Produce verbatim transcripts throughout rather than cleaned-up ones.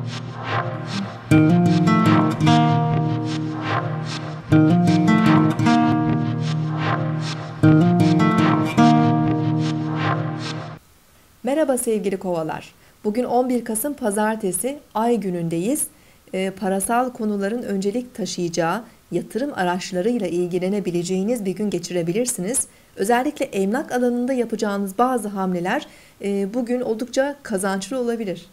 Merhaba sevgili kovalar. Bugün on bir Kasım Pazartesi, Ay günündeyiz. E, parasal konuların öncelik taşıyacağı, yatırım araçlarıyla ilgilenebileceğiniz bir gün geçirebilirsiniz. Özellikle emlak alanında yapacağınız bazı hamleler e, bugün oldukça kazançlı olabilir.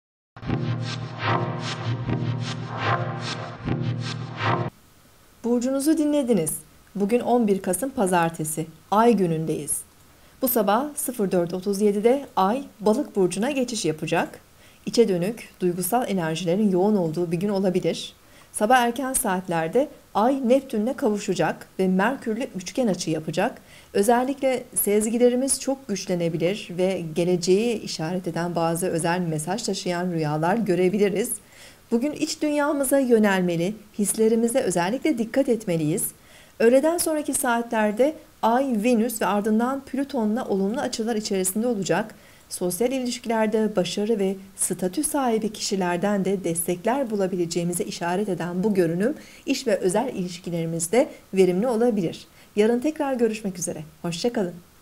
Burcunuzu dinlediniz. Bugün on bir Kasım Pazartesi, Ay günündeyiz. Bu sabah dört otuz yedi'de Ay Balık burcuna geçiş yapacak. İçe dönük, duygusal enerjilerin yoğun olduğu bir gün olabilir. Sabah erken saatlerde Ay Neptün'le kavuşacak ve Merkür'le üçgen açı yapacak. Özellikle sezgilerimiz çok güçlenebilir ve geleceği işaret eden bazı özel mesaj taşıyan rüyalar görebiliriz. Bugün iç dünyamıza yönelmeli, hislerimize özellikle dikkat etmeliyiz. Öğleden sonraki saatlerde Ay, Venüs ve ardından Plüton'la olumlu açılar içerisinde olacak. Sosyal ilişkilerde başarı ve statü sahibi kişilerden de destekler bulabileceğimize işaret eden bu görünüm iş ve özel ilişkilerimizde verimli olabilir. Yarın tekrar görüşmek üzere. Hoşça kalın.